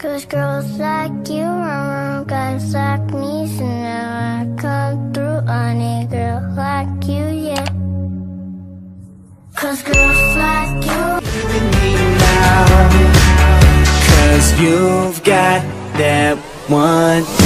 'Cause girls like you run guys like me, so now I come through on a girl like you, yeah. 'Cause girls like you Even me now, 'cause you've got that one